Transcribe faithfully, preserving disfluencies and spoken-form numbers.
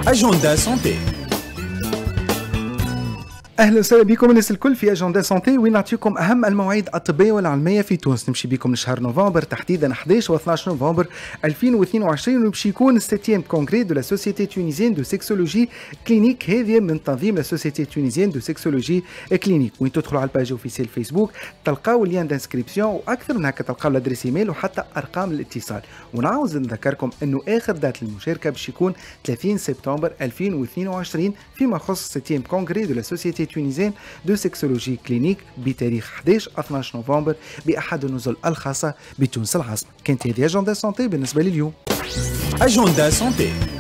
أجندة سانتي. اهلا وسهلا بكم الناس الكل في اجندا سانتي، وين نعطيكم اهم المواعيد الطبيه والعلميه في تونس. نمشي بكم لشهر نوفمبر، تحديدا احد عشر و اثني عشر نوفمبر ألفين واثنين وعشرين، وباش يكون السبعين كونغري دو لا سوسيتي تونيزيان دو سيكسولوجي كلينيك. هذه من تنظيم لا سوسيتي تونيزيان دو سيكسولوجي كلينيك. وين تدخلوا على الباج اوفيسيال فيسبوك تلقاو اللين دانسكريبسيون، واكثر من هكا تلقاو الادريس ايميل وحتى ارقام الاتصال. ونعاوز نذكركم انه اخر دات للمشاركه باش يكون ثلاثين سبتمبر ألفين واثنين وعشرين فيما يخص السبعين كونغري دو لا سوسيتي تونيزيان دو سيكسولوجي كلينيك بتاريخ أحد عشر و اثني عشر نوفمبر بأحد النزل الخاصة بتونس العاصمة. كانت هذه أجندة سانتي بالنسبة لليوم. أجندة سانتي.